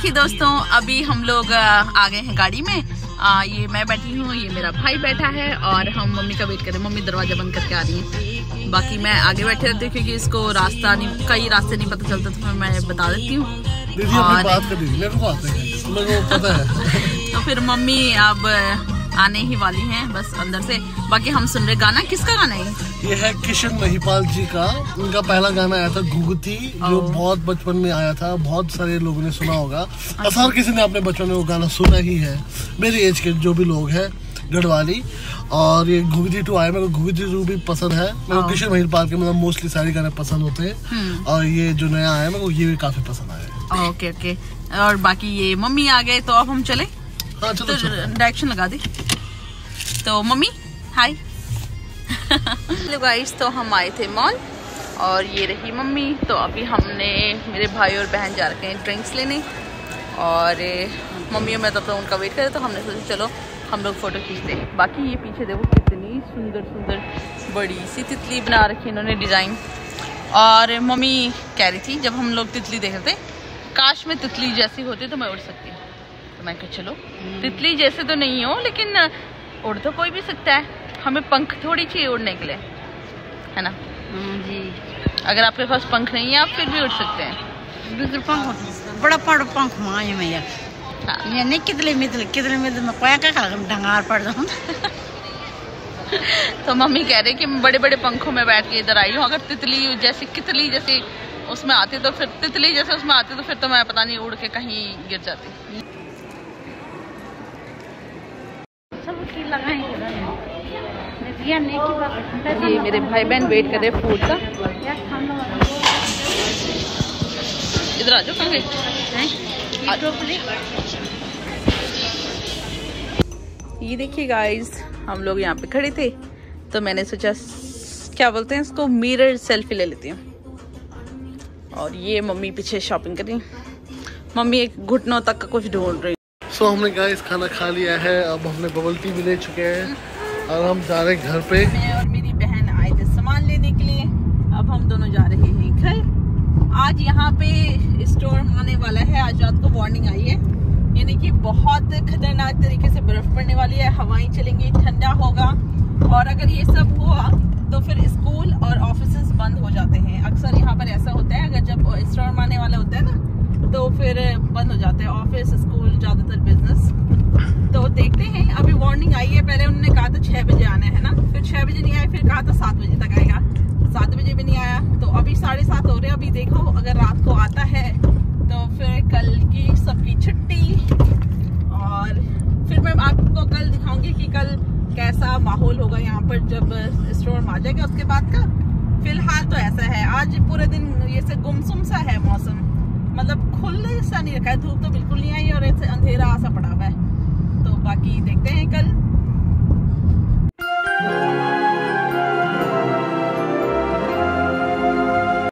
देखिए दोस्तों, अभी हम लोग आ गए हैं गाड़ी में। ये मैं बैठी हूँ, ये मेरा भाई बैठा है और हम मम्मी का वेट कर रहे हैं। मम्मी दरवाजा बंद करके आ रही है। बाकी मैं आगे बैठे रहती हूँ क्योंकि इसको रास्ता नहीं, कई रास्ते नहीं पता चलता, तो मैं बता देती हूँ। तो फिर मम्मी अब आने ही वाली हैं बस अंदर से। बाकी हम सुन रहे गाना, किसका गाना है ये? है किशन महिपाल जी का। उनका पहला गाना आया था घुघुती, जो बहुत बचपन में आया था, बहुत सारे लोगों ने सुना होगा। हर किसी ने अपने बचपन में वो गाना सुना ही है, मेरी एज के जो भी लोग हैं, गढ़वाली। और ये घुघुती 2 आया, मेरे को घुघुती 2 भी पसंद है। मेरे को किशन महिपाल के मतलब मोस्टली सारे गाने पसंद होते हैं। और ये जो नया आया मेरे को ये भी काफी पसंद आया। Okay okay. और बाकी ये मम्मी आ गए, तो अब हम चले। हाँ चलो, तो डायरेक्शन लगा दी। तो मम्मी हाय। हेलो गाइस, तो हम आए थे मॉल और ये रही मम्मी। तो अभी हमने, मेरे भाई और बहन जा रखे हैं ड्रिंक्स लेने और मम्मी और मैं तब तक उनका वेट करे, तो हमने सोचा चलो हम लोग फोटो खींचते हैं। बाकी ये पीछे देखो कितनी सुंदर सुंदर बड़ी सी तितली बना रखी इन्होंने डिजाइन। और मम्मी कह रही थी जब हम लोग तितली देख रहे थे, काश में तितली जैसी होती तो मैं उड़ सकती। तो मैं कहा चलो, तितली जैसे तो नहीं हो लेकिन उड़ तो कोई भी सकता है, हमें पंख थोड़ी चाहिए उड़ने के लिए, है ना जी। अगर आपके पास पंख नहीं है आप फिर भी उड़ सकते हैं। पंख बड़ा पड़ पंख माए में ये नहीं कितले में कोया का डंगार पड़ जाऊं। तो मम्मी कह रही कि मैं बड़े बड़े पंखों में बैठ के इधर आई हूँ। अगर तितली जैसी कितली जैसी उसमें आती तो फिर, तितली जैसे उसमें आती तो फिर तो मैं पता नहीं उड़ के कहीं गिर जाती। ये मेरे भाई बहन वेट कर रहे फूड का। इधर आ जाओ, कहाँ गए? ये देखिए गाइस, हम लोग यहाँ पे खड़े थे तो मैंने सोचा क्या बोलते हैं इसको, मिरर सेल्फी ले लेती हूँ। और ये मम्मी पीछे शॉपिंग कर रही। मम्मी एक घुटनों तक का कुछ ढूंढ रही। सो हमने गाइस खाना खा लिया है, अब हमने बबल टी भी ले चुके हैं और हम जा रहे हैं घर पे। मैं और मेरी बहन आए थे सामान लेने के लिए, अब हम दोनों जा रहे हैं घर। आज यहाँ पे स्टॉर्म आने वाला है, आज रात को वार्निंग आई है, यानी कि बहुत खतरनाक तरीके से बर्फ पड़ने वाली है, हवाएं चलेंगी, ठंडा होगा। और अगर ये सब हुआ तो फिर स्कूल और ऑफिसेज बंद हो जाते हैं। अक्सर यहाँ पर ऐसा होता है, अगर जब स्टॉर्म आने वाला होता है ना तो फिर बंद हो जाते हैं ऑफिस, स्कूल, ज्यादातर बिजनेस। तो देखते हैं, अभी वार्निंग आई है। पहले उन्होंने कहा था 6 बजे आना है ना, फिर 6 बजे नहीं आया, फिर कहा था 7 बजे तक आएगा, 7 बजे भी नहीं आया। तो अभी 7:30 हो रहे हैं। अभी देखो अगर रात को आता है तो फिर कल की सबकी छुट्टी। और फिर मैं आपको कल दिखाऊंगी कि कल कैसा माहौल होगा यहाँ पर जब स्टॉर्म आ जाएगा उसके बाद का। फिलहाल तो ऐसा है, आज पूरे दिन ये से गुमसुम सा है मौसम, मतलब खुले सा नहीं रखा है, धूप तो बिल्कुल नहीं आई और ऐसे अंधेरा सा पड़ा हुआ है। तो बाकी देखते हैं कल।